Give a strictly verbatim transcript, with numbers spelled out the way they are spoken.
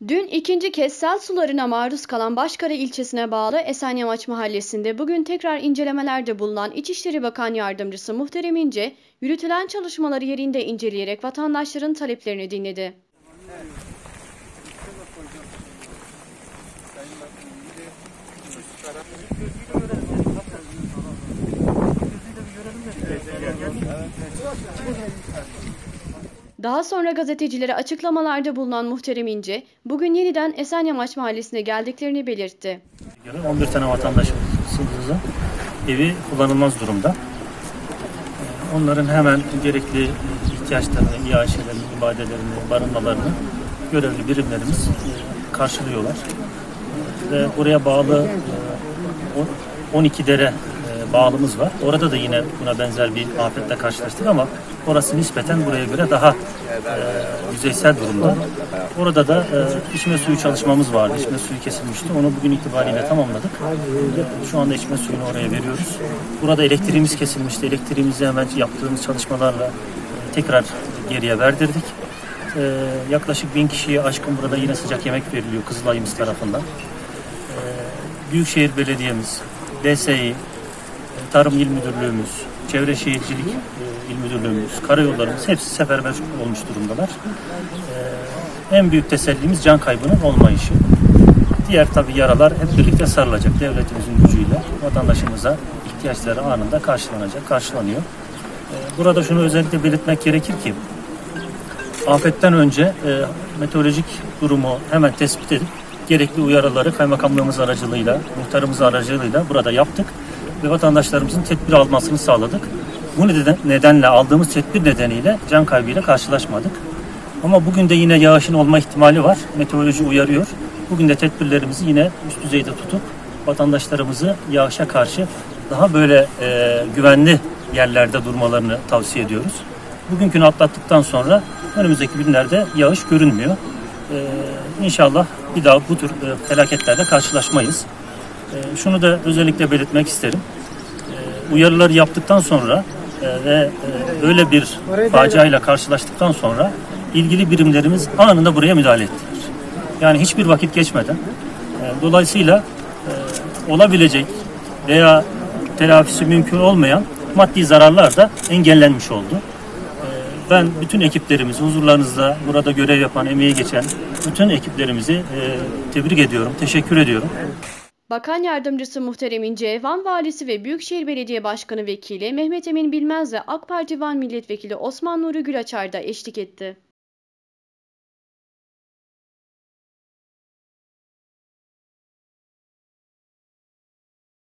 Dün ikinci kez sel sularına maruz kalan Başkale ilçesine bağlı Esenyamaç Mahallesi'nde bugün tekrar incelemelerde bulunan İçişleri Bakan Yardımcısı Muhterem İnce, yürütülen çalışmaları yerinde inceleyerek vatandaşların taleplerini dinledi. Daha sonra gazetecilere açıklamalarda bulunan Muhterem İnce, bugün yeniden Esenyamaç Mahallesi'ne geldiklerini belirtti. on bir tane vatandaşımızın evi kullanılmaz durumda. Onların hemen gerekli ihtiyaçlarını, iaşelerini, ibadelerini, barınmalarını görevli birimlerimiz karşılıyorlar. Ve buraya bağlı on iki dere bağlımız var. Orada da yine buna benzer bir afetle karşılaştık ama orası nispeten buraya göre daha e, yüzeysel durumda. Orada da e, içme suyu çalışmamız vardı. İçme suyu kesilmişti. Onu bugün itibariyle tamamladık. Şu anda içme suyunu oraya veriyoruz. Burada elektriğimiz kesilmişti. Elektriğimizi hemen yaptığımız çalışmalarla e, tekrar geriye verdirdik. E, yaklaşık bin kişiye aşkın burada yine sıcak yemek veriliyor Kızılay'ımız tarafından. E, Büyükşehir Belediye'miz, D S İ, Tarım İl Müdürlüğümüz, Çevre Şehircilik İl Müdürlüğümüz, karayollarımız hepsi seferber olmuş durumdalar. Ee, en büyük tesellimiz can kaybının olmayışı. Diğer tabii yaralar hep birlikte sarılacak devletimizin gücüyle. Vatandaşımıza ihtiyaçları anında karşılanacak, karşılanıyor. Ee, burada şunu özellikle belirtmek gerekir ki afetten önce e, meteorolojik durumu hemen tespit edip gerekli uyarıları kaymakamlığımız aracılığıyla, muhtarımız aracılığıyla burada yaptık ve vatandaşlarımızın tedbir almasını sağladık. Bu nedenle aldığımız tedbir nedeniyle can kaybıyla karşılaşmadık. Ama bugün de yine yağışın olma ihtimali var. Meteoroloji uyarıyor. Bugün de tedbirlerimizi yine üst düzeyde tutup vatandaşlarımızı yağışa karşı daha böyle e, güvenli yerlerde durmalarını tavsiye ediyoruz. Bugünkünü atlattıktan sonra önümüzdeki günlerde yağış görünmüyor. E, İnşallah bir daha bu tür e, felaketlerle karşılaşmayız. E, şunu da özellikle belirtmek isterim. E, uyarıları yaptıktan sonra e, ve e, öyle bir faciayla karşılaştıktan sonra ilgili birimlerimiz anında buraya müdahale ettiler. Yani hiçbir vakit geçmeden. E, dolayısıyla e, olabilecek veya telafisi mümkün olmayan maddi zararlar da engellenmiş oldu. E, ben bütün ekiplerimizi huzurlarınızda burada görev yapan, emeği geçen bütün ekiplerimizi e, tebrik ediyorum, teşekkür ediyorum. Bakan Yardımcısı Muhterem İnce, Van Valisi ve Büyükşehir Belediye Başkanı Vekili Mehmet Emin Bilmez ve AK Parti Van Milletvekili Osman Nuri Gülaçar da eşlik etti.